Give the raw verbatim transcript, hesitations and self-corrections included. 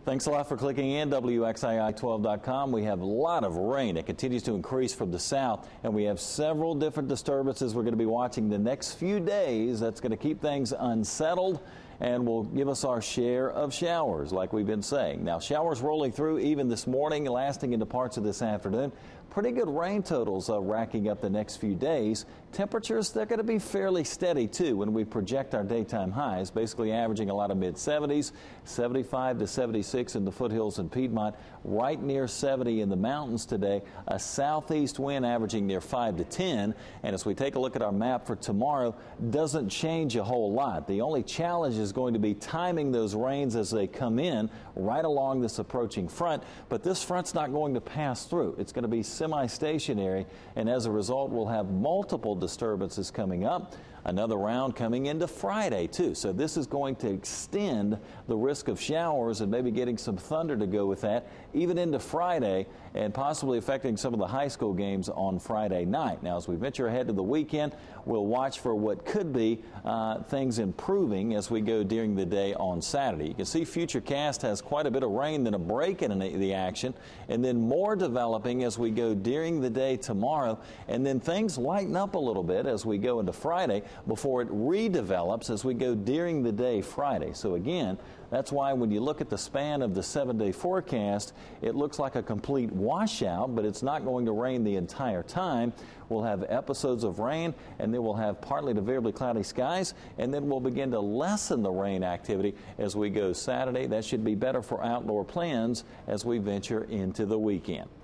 Thanks a lot for clicking in, W X I I twelve dot com. We have a lot of rain. It continues to increase from the south, and we have several different disturbances we're going to be watching the next few days. That's going to keep things unsettled and will give us our share of showers, like we've been saying. Now, showers rolling through even this morning, lasting into parts of this afternoon. Pretty good rain totals uh, racking up the next few days. Temperatures, they're going to be fairly steady, too, when we project our daytime highs, basically averaging a lot of mid seventies, seventy-five to seventy-six in the foothills and Piedmont, right near seventy in the mountains today. A southeast wind averaging near five to ten. And as we take a look at our map for tomorrow, doesn't change a whole lot. The only challenge is going to be timing those rains as they come in right along this approaching front. But this front's not going to pass through. It's going to be semi-stationary, and as a result, we'll have multiple disturbances coming up. Another round coming into Friday, too. So this is going to extend the risk of showers and maybe getting some thunder to go with that, even into Friday, and possibly affecting some of the high school games on Friday night. Now, as we venture ahead to the weekend, we'll watch for what could be uh, things improving as we go during the day on Saturday. You can see VideoCast has quite a bit of rain, then a break in the action, and then more developing as we go during the day tomorrow, and then things lighten up a little bit as we go into Friday before it redevelops as we go during the day Friday. So again, that's why when you look at the span of the seven-day forecast, it looks like a complete washout, but it's not going to rain the entire time. We'll have episodes of rain, and then we'll have partly to variably cloudy skies, and then we'll begin to lessen the rain activity as we go Saturday. That should be better for outdoor plans as we venture into the weekend.